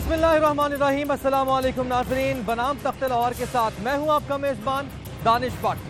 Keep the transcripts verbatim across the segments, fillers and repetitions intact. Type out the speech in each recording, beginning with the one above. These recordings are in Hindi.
बिस्मिल्लाहिर्रहमानिर्रहीम, अस्सलाम वालेकुम नाज़रीन। बनाम तख्त लाहौर के साथ मैं हूं आपका मेज़बान दानिश भट्ट।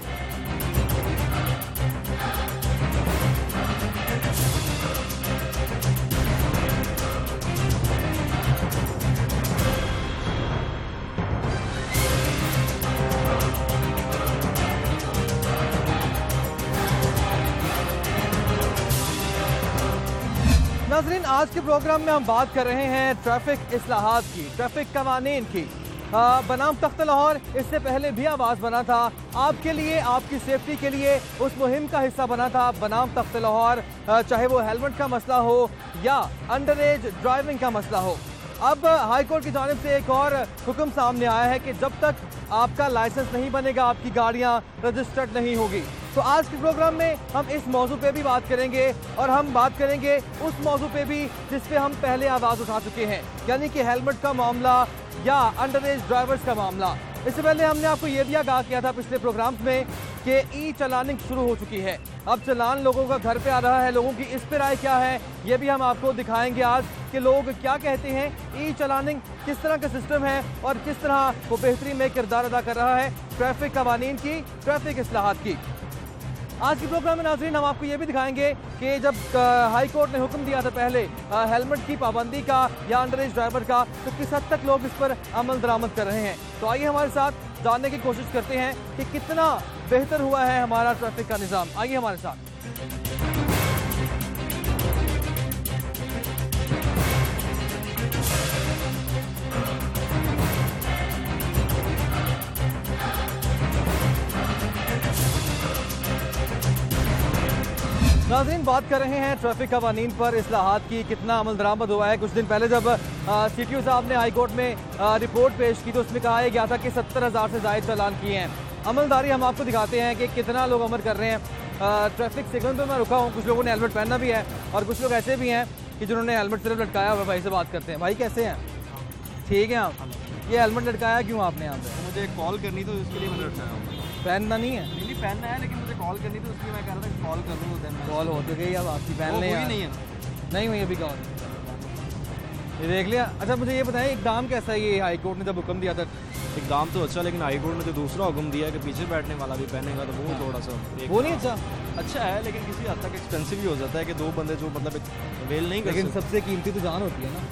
नाज़रीन, आज के प्रोग्राम में हम बात कर रहे हैं ट्रैफिक इस्लाहात की, ट्रैफिक कवानीन की। आ, बनाम तख्त लाहौर इससे पहले भी आवाज़ बना था, आपके लिए, आपकी सेफ्टी के लिए उस मुहिम का हिस्सा बना था बनाम तख्त लाहौर, चाहे वो हेलमेट का मसला हो या अंडर एज ड्राइविंग का मसला हो। अब हाई कोर्ट की जानिब से एक और हुक्म सामने आया है कि जब तक आपका लाइसेंस नहीं बनेगा, आपकी गाड़ियाँ रजिस्टर्ड नहीं होगी। तो आज के प्रोग्राम में हम इस मौजू पे भी बात करेंगे और हम बात करेंगे उस मौजू पे भी जिस पे हम पहले आवाज़ उठा चुके हैं, यानी कि हेलमेट का मामला या अंडर एज ड्राइवर्स का मामला। इससे पहले हमने आपको ये भी आगाह किया था पिछले प्रोग्राम्स में कि ई चलानिंग शुरू हो चुकी है। अब चलान लोगों का घर पे आ रहा है, लोगों की इस पर राय क्या है ये भी हम आपको दिखाएंगे आज कि लोग क्या कहते हैं, ई चलानिंग किस तरह का सिस्टम है और किस तरह वो बेहतरी में किरदार अदा कर रहा है ट्रैफिक कवानीन की, ट्रैफिक इस्लाहात की। आज के प्रोग्राम में नाज़रीन हम आपको ये भी दिखाएंगे कि जब हाई कोर्ट ने हुक्म दिया था पहले हेलमेट की पाबंदी का या अंडर एज ड्राइवर का, तो किस हद तक लोग इस पर अमल दरामद कर रहे हैं। तो आइए हमारे साथ जानने की कोशिश करते हैं कि कितना बेहतर हुआ है हमारा ट्रैफिक का निज़ाम। आइए हमारे साथ। नाज़रीन, बात कर रहे हैं ट्रैफिक कवानीन पर इस्लाहात की, कितना अमल दरामद हुआ है। कुछ दिन पहले जब सी टी ओ साहब ने हाई कोर्ट में आ, रिपोर्ट पेश की तो उसमें कहा गया था कि सत्तर हज़ार से ज़ायद चालान किए हैं। अमलदारी हम आपको दिखाते हैं कि कितना लोग अमल कर रहे हैं। ट्रैफिक सिग्नल पर मैं रुका हूँ, कुछ लोगों ने हेलमेट पहनना भी है और कुछ लोग ऐसे भी हैं कि जिन्होंने हेलमेट सिर्फ लटकाया हुआ। भाई से बात करते हैं। भाई कैसे हैं? ठीक है आप? ये हेलमेट लटकाया क्यों आपने यहाँ पे? मुझे कॉल करनी तो उसके लिए मैंने लटकाया हूँ। पहनना नहीं है? नहीं नहीं पहनना है, लेकिन मुझे कॉल करनी तो उसकी मैं कह रहा था कॉल कर लूँ। कॉल हो तो गई, अब आपकी पहन ले। नहीं है, नहीं हुई अभी कॉल, ये देख लिया। अच्छा मुझे ये बताएं, इकदाम कैसा है ये हाई कोर्ट ने जब हुक्म दिया था? इकदाम तो अच्छा, लेकिन हाई कोर्ट ने जो दूसरा हुक्म दिया है कि पीछे बैठने वाला भी पहनेगा तो वो थोड़ा सा वो नहीं अच्छा अच्छा है, लेकिन किसी हद तक एक्सपेंसिव भी हो जाता है कि दो बंदे जो मतलब वेल नहीं कर। लेकिन सबसे कीमती तो जान होती है ना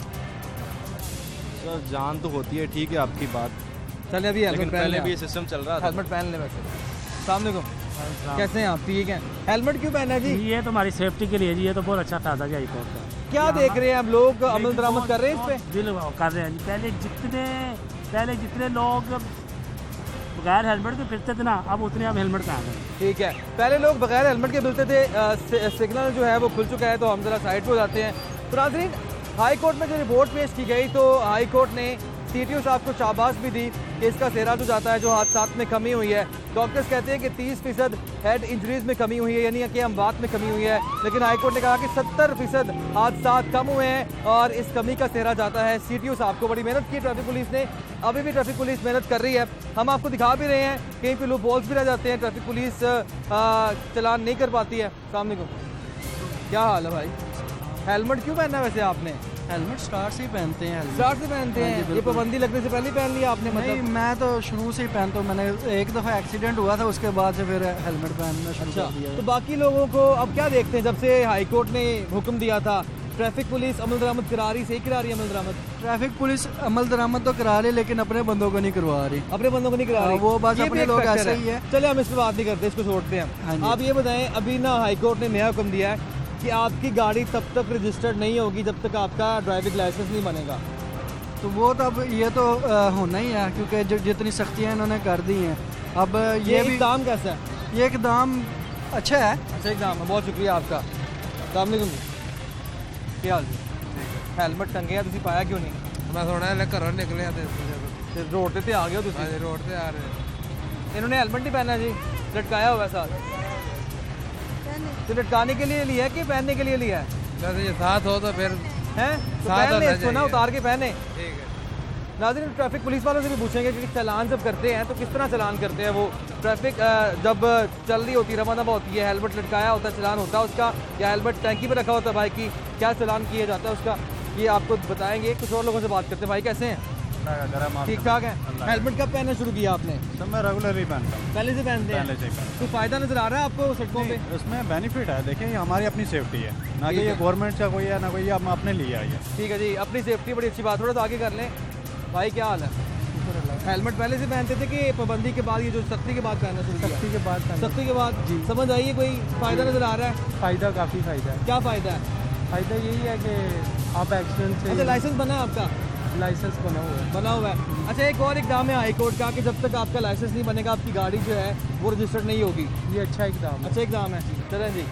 सर। जान तो होती है, ठीक है आपकी बात। चलिए अभी हेलमेट पहले भी ये सिस्टम चल रहा था। हेलमेट पहन ले। वैसे अस्सलाम वालेकुम, कैसे हैं आप? ठीक हैं। हेलमेट क्यों पहना है जी? ये तो हमारी सेफ्टी के लिए जी, ये तो बहुत अच्छा फायदा है कोर्ट का। क्या देख रहे हैं आप, लोग अमल दरामद कर रहे हैं इस पे? बिल कर रहे हैं जी। पहले जितने पहले जितने लोग बगैर हेलमेट के फिरते थे ना, अब उतने अब हेलमेट पहन रहे हैं। ठीक है, पहले लोग बगैर हेलमेट के फिरते थे। सिग्नल जो है वो खुल चुका है तो हम जरा साइड पे हो जाते हैं। तो नाज़रीन, हाई कोर्ट में जो रिपोर्ट पेश की गई तो हाई कोर्ट ने सी टी ओ साहब को शाबाश भी दी कि इसका सेहरा जो जाता है, जो हादसात में कमी हुई है। डॉक्टर्स कहते हैं कि तीस फीसद हेड इंजरीज में कमी हुई है, यानी कि अमवात में कमी हुई है। लेकिन हाई कोर्ट ने कहा कि सत्तर फीसद हादसात कम हुए हैं और इस कमी का सेहरा जाता है सी टी ओ साहब को। बड़ी मेहनत की ट्रैफिक पुलिस ने, अभी भी ट्रैफिक पुलिस मेहनत कर रही है। हम आपको दिखा भी रहे हैं, कहीं पे लूप होल्स भी रह जाते हैं, ट्रैफिक पुलिस चलान नहीं कर पाती है। सामने को क्या हाल है भाई? हेलमेट क्यों पहना वैसे आपने? हेलमेट स्टार्ट से ही पहनते हैं। स्टार्ट से पहनते हैं? ये पाबंदी लगने से पहले पहन लिया आपने? मतलब नहीं, मैं तो शुरू से ही पहनता हूँ। मैंने एक दफ़ा एक्सीडेंट हुआ था, उसके बाद से फिर हेलमेट पहनना शुरू कर दिया। तो बाकी लोगों को अब क्या देखते हैं, जब से हाई कोर्ट ने हुक्म दिया था ट्रैफिक पुलिस अमल दरामद करा रही, सही करा रही है अमल दरामद? ट्रैफिक पुलिस अमल दरामद तो करा रही, लेकिन अपने बंदों को नहीं करवा रही। अपने बंदों को नहीं करा रही, वो बात अपने लोग ऐसे ही है। चले हम इस पर बात नहीं करते, इसको छोड़ते हैं। आप ये बताएं, अभी ना हाई कोर्ट ने नया हुक्म दिया है कि आपकी गाड़ी तब तक रजिस्टर्ड नहीं होगी जब तक आपका ड्राइविंग लाइसेंस नहीं बनेगा। तो वो तो अब ये तो आ, होना ही है, क्योंकि जो जितनी सख्तियाँ इन्होंने कर दी हैं। अब ये, ये भी इक़दाम कैसा है? ये इक़दाम अच्छा है। अच्छा इक़दाम है, बहुत शुक्रिया आपका। अस्सलाम वालेकुम, क्या हाल है? हेलमेट टंगे तुम पाया क्यों नहीं? मैं थोड़ा घरों निकले रोड पे आ गए हो? रोड पे आ रहे। इन्होंने हेलमेट नहीं पहना जी, लटकाया हुआ साथ। तो लटकाने के लिए लिया है कि पहनने के लिए लिया है? जैसे ये साथ हो तो फिर हैं तो साथ पहन ले होना इसको ना, चाहिए। उतार के पहने। ठीक है। नाज़रीन, ट्रैफिक पुलिस वालों से भी पूछेंगे कि चलान जब करते हैं तो किस तरह चलान करते हैं वो। ट्रैफिक जब चल रही होती है, रवा दवा होती है, हेलमेट लटकाया होता है, चलान होता है उसका, या हेलमेट टैंकी पे रखा होता है बाइक की, क्या चलान किया जाता है उसका? ये आपको बताएंगे। कुछ और लोगों से बात करते हैं। भाई कैसे हैं? ठीक ठाक है। हेलमेट कब पहनना शुरू किया आपने? तो मैं रेगुलरली पहनता हूँ, पहले से पहनते हैं? पहले से ही पहनता तो फायदा नजर आ रहा है आपको सड़कों पे? हूँ। उसमें बेनिफिट है, देखिए ये हमारी अपनी सेफ्टी है, ना कि ठीक ये है। गवर्नमेंट का कोई है ना कोई, ये हम अपने लिए आई है। ठीक है जी, अपनी सेफ्टी बड़ी अच्छी बात। थोड़ा तो आगे कर लें। भाई क्या हाल है? हेलमेट पहले से पहनते थे कि पाबंदी के बाद, ये जो सख्ती के बाद पहनना शुरू किया? सख्ती के बाद सख्ती के बाद जी। समझ आइए कोई फायदा नजर आ रहा है? फ़ायदा काफ़ी फ़ायदा है। क्या फायदा है? फ़ायदा यही है कि आप एक्सीडेंट अच्छा, लाइसेंस बना है आपका? लाइसेंस बना हुआ है। बना हुआ है। अच्छा, एक और इकदाम है हाई कोर्ट का कि जब तक आपका लाइसेंस नहीं बनेगा आपकी गाड़ी जो है वो रजिस्टर्ड नहीं होगी। ये अच्छा इकदाम है। अच्छा इकदाम है। चलें जी।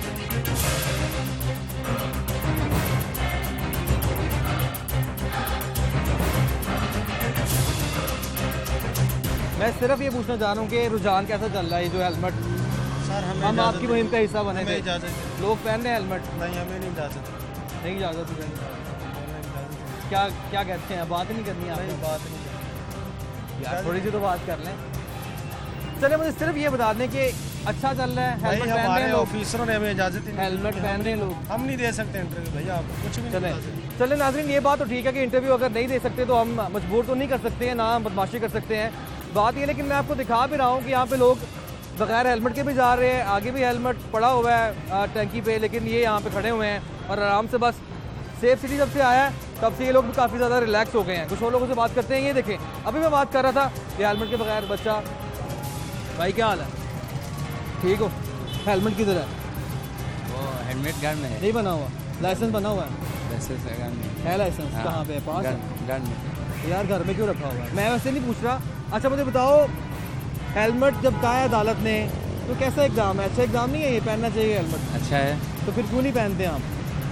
मैं सिर्फ ये पूछना चाह रहा हूँ कि रुझान कैसा चल रहा है, ये जो हेलमेट? सर हमें हम आपकी मुहिम का हिस्सा बने हमें थे, इजाज़त है। लोग पहन रहे हैं हेलमेट? नहीं हमें नहीं इजाज़त नहीं इजाज़त है। क्या क्या कहते हैं? बात नहीं करनी है नहीं आपको? बात नहीं यार थोड़ी सी तो बात कर लें। चले मुझे सिर्फ ये बता दें कि अच्छा चल रहा है, भाई हेलमेट पहन रहे हमारे हैं लोग? ऑफिसरों ने हमें इजाज़त ही नहीं हेलमेट दी। पहन रहे हैं लोग? हम नहीं दे सकते इंटरव्यू भैया, आप कुछ भी नहीं चले बता सकते। चले नाज़रीन, ये बात तो ठीक है कि इंटरव्यू अगर नहीं दे सकते तो हम मजबूर तो नहीं कर सकते हैं, ना हम बदमाशी कर सकते हैं। बात ये, लेकिन मैं आपको दिखा भी रहा हूँ कि यहाँ पे लोग बगैर हेलमेट के भी जा रहे हैं, आगे भी हेलमेट पड़ा हुआ है टंकी पे, लेकिन ये यहाँ पे खड़े हुए हैं और आराम से बस सेफ सिटी जब से आया है तब से ये लोग भी काफ़ी ज़्यादा रिलैक्स हो गए हैं। कुछ और लोगों से बात करते हैं। ये देखें, अभी मैं बात कर रहा था ये हेलमेट के बगैर बच्चा। भाई क्या हाल है? ठीक हो? हेलमेट किधर है? वो हेलमेट घर में है। नहीं बना हुआ? लाइसेंस बना हुआ है? लाइसेंस है घर में। है लाइसेंस? हाँ, कहाँ पे है? पास है? घर घर में। यार घर में क्यों रखा हुआ है? मैं वैसे नहीं पूछ रहा। अच्छा मुझे बताओ, हेलमेट जब कहा है अदालत ने तो कैसा एग्जाम है? अच्छा एग्जाम नहीं है ये, पहनना चाहिए हेलमेट? अच्छा है। तो फिर क्यों नहीं पहनते आप?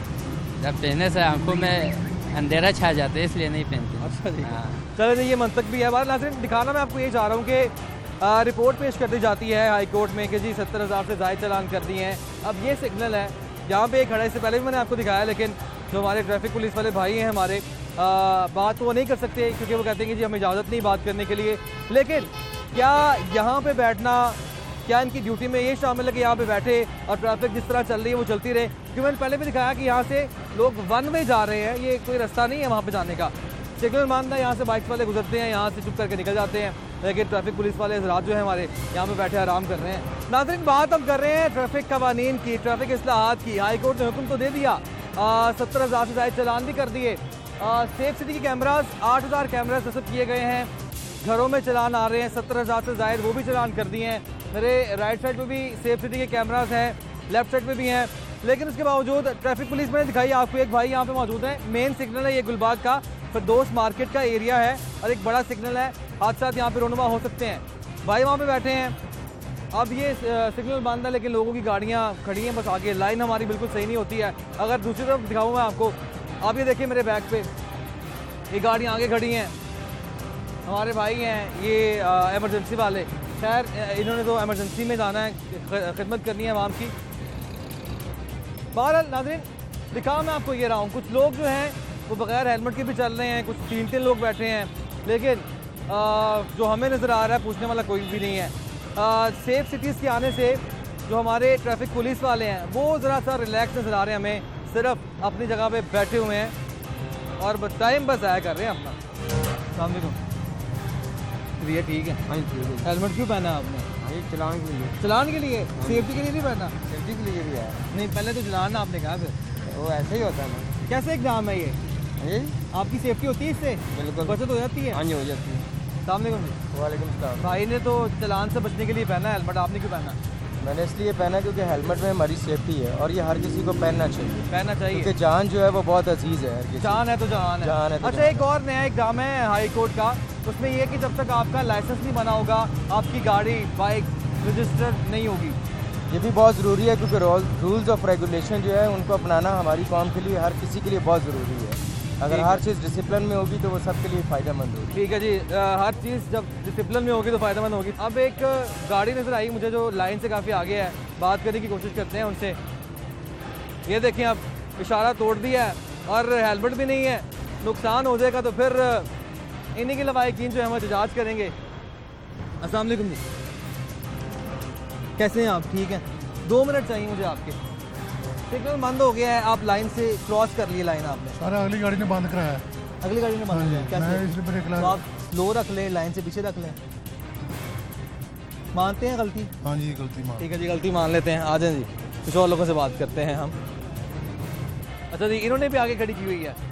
जब पहनने से आंखों में अंधेरा छा जाता है इसलिए नहीं पहनते। अच्छा जी। हाँ। चलो जी, ये मंतक भी है। बार नाज़रीन दिखाना मैं आपको ये चाह रहा हूँ कि आ, रिपोर्ट पेश कर दी जाती है हाई कोर्ट में कि जी सत्तर हज़ार से ज़ायद चालान कर दिए हैं। अब ये सिग्नल है जहाँ पे खड़ा, इससे पहले भी मैंने आपको दिखाया, लेकिन जो हमारे ट्रैफिक पुलिस वाले भाई हैं हमारे, आ, बात तो वो नहीं कर सकते क्योंकि वो कहते हैं कि जी हमें इजाज़त नहीं बात करने के लिए। लेकिन क्या यहाँ पे बैठना, क्या इनकी ड्यूटी में ये शामिल है कि यहाँ पे बैठे और ट्रैफिक जिस तरह चल रही है वो चलती रहे? क्योंकि मैंने पहले भी दिखाया कि यहाँ से लोग वन वे जा रहे हैं, ये कोई रास्ता नहीं है वहाँ पे जाने का। सिग्नल मानता है, यहाँ से बाइक्स वाले गुजरते हैं, यहाँ से चुप करके निकल जाते हैं, लेकिन ट्रैफिक पुलिस वाले हज़रात जो है हमारे यहाँ पे बैठे आराम कर रहे हैं। नाज़रीन बात हम कर रहे हैं ट्रैफिक कवानीन की, ट्रैफिक इस्लाहात की। हाई कोर्ट ने हुक्म तो दे दिया, सत्तर हज़ार से ज़ायद चालान भी कर दिए। सेफ सिटी के कैमराज आठ हज़ार कैमराज नस्ब किए गए हैं, घरों में चलान आ रहे हैं सत्तर हज़ार से ज़ायद, वो भी चलान कर दिए हैं। मेरे राइट साइड पे भी सेफ सिटी के कैमराज हैं, लेफ्ट साइड पे भी हैं, लेकिन उसके बावजूद ट्रैफिक पुलिस मैंने दिखाई आपको। एक भाई यहाँ पे मौजूद है, मेन सिग्नल है ये गुलबाग का, फिरदौस मार्केट का एरिया है और एक बड़ा सिग्नल है, हादसा यहाँ पे रोनुमा हो सकते हैं। भाई वहाँ पे बैठे हैं, अब ये सिग्नल बंद है लेकिन लोगों की गाड़ियाँ खड़ी हैं बस आगे, लाइन हमारी बिल्कुल सही नहीं होती है। अगर दूसरी तरफ दिखाऊँ मैं आपको, आप ये देखिए मेरे बैक पे ये गाड़ियाँ आगे खड़ी हैं, हमारे भाई हैं ये एमरजेंसी वाले। खैर इन्होंने तो एमरजेंसी में जाना है, खिदमत करनी है आवाम की। बहरहाल नाज़रीन दिखा मैं आपको ये रहा हूँ, कुछ लोग जो हैं वो बगैर हेलमेट के भी चल रहे हैं, कुछ तीन तीन लोग बैठे हैं, लेकिन आ, जो हमें नज़र आ रहा है पूछने वाला कोई भी नहीं है। आ, सेफ सिटीज़ के आने से जो हमारे ट्रैफिक पुलिस वाले हैं वो ज़रा सा रिलैक्स नज़र आ रहे हैं हमें, सिर्फ अपनी जगह पे बैठे हुए हैं और बस टाइम बस ज़ाया कर रहे हैं अपना। अस्सलाम वालेकुम भैया, ठीक है? हाँ ठीक है। हेलमेट क्यों पहना आपने? हाँ चलान के लिए। चलान के लिए? सेफ्टी के लिए नहीं पहना? सेफ्टी के लिए भी है। नहीं पहले तो चलान आपने कहा, फिर वो ऐसे ही होता है ना। कैसे एग्जाम है ये? ये आपकी सेफ्टी होती है इससे? बिल्कुल बचत हो जाती है? हाँ जी हो जाती है। अस्सलाम वालेकुम। वालेकुम सलाम। भाई ने तो चलान से बचने के लिए पहना हेलमेट, आपने क्यों पहना? मैंने इसलिए पहना क्योंकि हेलमेट में हमारी सेफ्टी है और ये हर किसी को पहनना चाहिए, पहनना चाहिए क्योंकि जान जो है वो बहुत अजीज है हर किसी। जान है तो जहान है। जान है तो अच्छा जहान एक और नया एग्जाम है हाई कोर्ट का, उसमें ये है कि जब तक आपका लाइसेंस नहीं बना होगा आपकी गाड़ी बाइक रजिस्टर्ड नहीं होगी। ये भी बहुत ज़रूरी है क्योंकि रूल्स ऑफ रेगुलेशन जो है उनको अपनाना हमारी कौम के लिए, हर किसी के लिए बहुत ज़रूरी है। अगर हर चीज़ डिसिप्लिन में होगी तो वो सबके लिए फ़ायदेमंद होगी। ठीक है जी, आ, हर चीज़ जब डिसिप्लिन में होगी तो फ़ायदेमंद होगी। अब एक गाड़ी नज़र आई मुझे जो लाइन से काफ़ी आगे है, बात करने की कोशिश करते हैं उनसे। ये देखें अब इशारा तोड़ दिया है और हेलमेट भी नहीं है, नुकसान हो जाएगा तो फिर इन्हीं के लवाहिकीन जो है हम एहतजाज करेंगे। अस्सलाम वालेकुम जी, कैसे हैं आप? ठीक हैं? दो मिनट चाहिए मुझे आपके। सिग्नल बंद हो गया है, आप लाइन से क्रॉस कर लिए लाइन आपने। सारा अगली गाड़ी ने बंद कराया है। अगली गाड़ी ने बंद किया मैं कैसे? इसलिए ब्रेक तो लगा। आप स्लो रख लें, लाइन से पीछे रख लें। मानते हैं गलती? हाँ जी गलती मान। ठीक है जी, गलती मान लेते हैं। आ जाएं जी, कुछ और लोगों से बात करते हैं हम। अच्छा जी, इन्होंने भी आगे खड़ी की हुई है।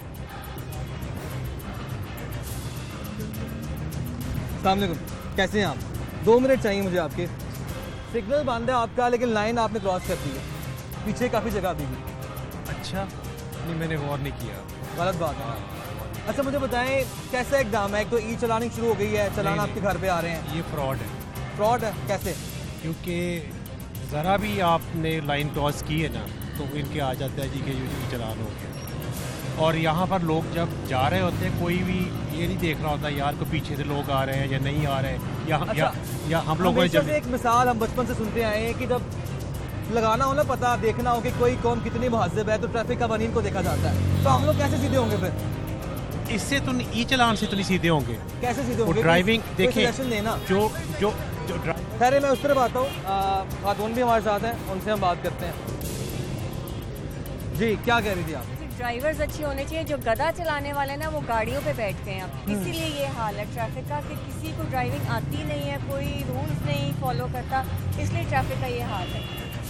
अस्सलाम वालेकुम, कैसे हैं आप? दो मिनट चाहिए मुझे आपके। सिग्नल बंद है आपका, लेकिन लाइन आपने क्रॉस कर दी है, पीछे काफ़ी जगह दी हुई। अच्छा नहीं, मैंने गौर नहीं किया। गलत बात है। अच्छा मुझे बताएं, कैसा इकदाम है? एक तो ई चलानी शुरू हो गई है, चलान आपके घर पे आ रहे हैं। ये फ्रॉड है, फ्रॉड है कैसे? क्योंकि ज़रा भी आपने लाइन क्रॉस की है ना तो इनके आ जाता है जी कि ये चलान हो गया। और यहाँ पर लोग जब जा रहे होते हैं, कोई भी ये नहीं देख रहा होता यार को पीछे से लोग आ रहे हैं या नहीं आ रहे हैं, या अच्छा, या, या हम लोगों ने हमेशा जब से एक मिसाल हम बचपन से सुनते आए हैं कि जब लगाना हो ना पता, देखना हो कि कोई कौम कितनी महज़ब है, तो ट्रैफिक कवानीन को देखा जाता है। तो हम लोग कैसे सीधे होंगे फिर? इससे तो ई चलान से तो नहीं सीधे होंगे। कैसे सीधे वो होंगे? ड्राइविंग कोई देखिए, suggestion देना। जो जो जो ड्रा- खैर मैं उस तरफ आता हूँ। खातून भी हमारे साथ हैं, उनसे हम बात करते हैं। जी क्या कह रही थी आप? ड्राइवर्स अच्छे होने चाहिए। जो गधा चलाने वाले ना वो गाड़ियों पे बैठते हैं अब, इसीलिए ये हाल है ट्रैफिक का कि किसी को ड्राइविंग आती नहीं है, कोई रूल्स नहीं फॉलो करता, इसलिए ट्रैफिक का ये हाल है।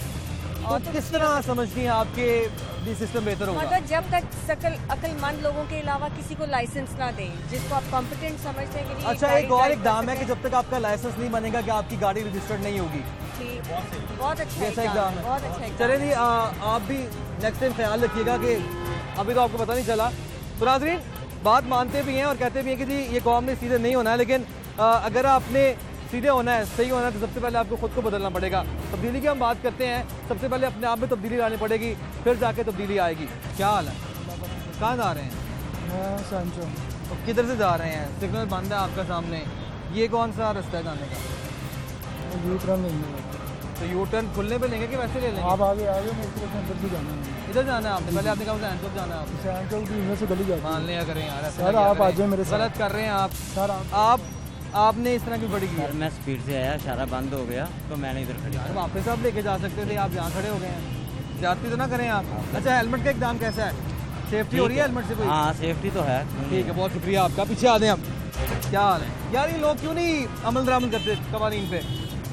और तो किस तरह समझती हैं आपके ये सिस्टम बेहतर होगा? मतलब जब तक सकल अक्लमंद लोगों के अलावा किसी को लाइसेंस ना दें, जिसको आप कॉम्पिटेंट समझते हैं कि नहीं, अच्छा गाड़ी एक और ड्राइव एक कर दाम है कि सकते जब तक आपका लाइसेंस नहीं बनेगा कि आपकी गाड़ी रजिस्टर्ड नहीं होगी। हैं। ठीक, बहुत अच्छा ऐसा एक एक दाम दाम है, है। बहुत अच्छा एक चले दाम जी, आ, आप भी नेक्स्ट टाइम ख्याल रखिएगा कि अभी तो आपको पता नहीं चला। तो नाज़रीन, बात मानते भी हैं और कहते भी हैं कि जी ये कौम ने सीधे नहीं होना है, लेकिन आ, अगर आपने सीधे होना है, सही होना है, तो सबसे पहले आपको खुद को बदलना पड़ेगा। तब्दीली की हम बात करते हैं, सबसे पहले अपने आप में तब्दीली लानी पड़ेगी, फिर जाके तब्दीली आएगी। क्या हाल है? कहाँ जा रहे हैं? मैं सांचो। तो किधर से जा रहे हैं? सिग्नल बंद है आपका सामने, ये कौन सा रास्ता है जाने का? यू टर्न लेंगे। तो यू टर्न खुलने पे लेंगे कि वैसे ले लेंगे? आप आगे आ गए, मेरे को अंदर से जाना है। इधर जाना है आपने? पहले आपने कहा सैनचौक जाना है आपको। सैनचौक भी इधर से गली जाती है। मान लिया करें यार, ऐसा सर क्या आप करें? आ जाए मेरे साथ। गलत कर रहे हैं आप। सर आप आप आपने इस तरह की बड़ी की है। सर मैं स्पीड से आया, इशारा बंद हो गया तो मैंने इधर खड़ी यार वापस आप लेके जा सकते थे, आप यहाँ खड़े हो गए हैं। जाती तो ना करें आप। अच्छा हेलमेट का एकदम कैसा है? सेफ्टी हो रही है हेलमेट से कोई? हाँ सेफ्टी तो है। ठीक है, बहुत शुक्रिया आपका। पीछे आ दें आप। क्या हाल है यार, ये लोग क्यों नहीं अमल दरामद करते कवानीन पे?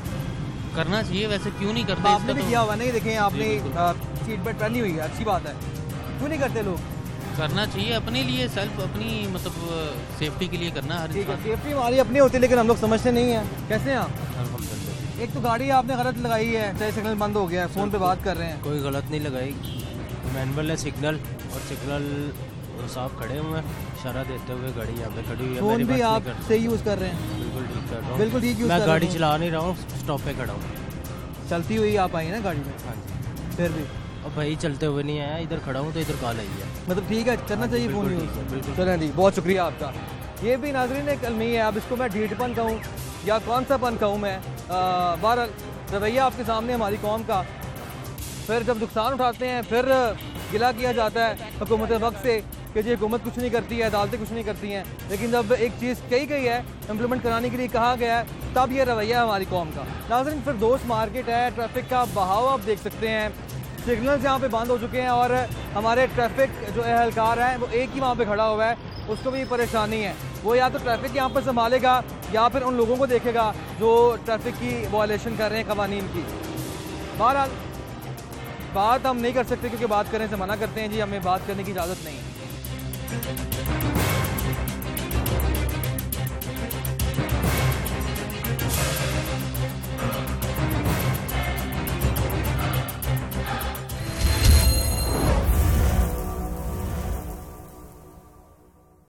करना चाहिए, वैसे क्यों नहीं करते? आपने भी किया हुआ नहीं, देखें आपने सीट बेल्ट पहनी हुई है, अच्छी बात है। क्यों नहीं करते लोग? करना चाहिए अपने लिए, सेल्फ अपनी मतलब सेफ्टी के लिए करना हर ठीक है, इंसान। सेफ्टी हमारी अपनी होती है, लेकिन हम लोग समझते नहीं हैं। कैसे हैं आप? अल्हम्दुलिल्लाह। एक तो गाड़ी आपने गलत लगाई है, चाहे सिग्नल बंद हो गया है, फ़ोन पे बात कर रहे हैं। कोई गलत नहीं लगाई, मैनुअल है सिग्नल, और सिग्नल साहब खड़े हुए हैं, इशारा देते हुए गाड़ी यहाँ पे खड़ी हुई है। फ़ोन मेरी भी बात आप नहीं करते। सही यूज़ कर रहे हैं? बिल्कुल ठीक कर रहा हूँ, बिल्कुल ठीक यूज़ मैं कर रहे गाड़ी हैं। चला नहीं रहा हूँ, स्टॉप पे खड़ा हूँ। चलती हुई आप आई ना गाड़ी में? हाँ जी। फिर भी अब भाई चलते हुए नहीं आया, इधर खड़ा हूँ तो इधर कॉल आई है। मतलब ठीक है, करना चाहिए फ़ोन बिल्कुल ठीक है, यूज़। बिल्कुल। चलें जी, बहुत शुक्रिया आपका। ये भी नाज़रीन एक अलमी है, अब इसको मैं ढीठपन कहूँ या कौन सा पन कहूँ मैं, बहरहाल रवैया आपके सामने हमारी कौम का। फिर जब नुकसान उठाते हैं फिर गिला किया जाता है हुकूमत वक्त से कि जी हुकूमत कुछ नहीं करती है, अदालतें कुछ नहीं करती हैं। लेकिन जब एक चीज़ कही गई है, इम्प्लीमेंट कराने के लिए कहा गया है, तब ये रवैया है हमारी कौम का। नाज़रीन फिर दोस्त मार्केट है, ट्रैफिक का बहाव आप देख सकते हैं, सिग्नल्स यहाँ पे बंद हो चुके हैं और हमारे ट्रैफिक जो एहलकार है वो एक ही वहाँ पे खड़ा हुआ है, उसको भी परेशानी है। वो या तो ट्रैफिक यहाँ पर संभालेगा या फिर उन लोगों को देखेगा जो ट्रैफिक की वायलेशन कर रहे हैं कवानीन की। बहरहाल बात हम नहीं कर सकते क्योंकि बात करने से मना करते हैं जी, हमें बात करने की इजाज़त नहीं है।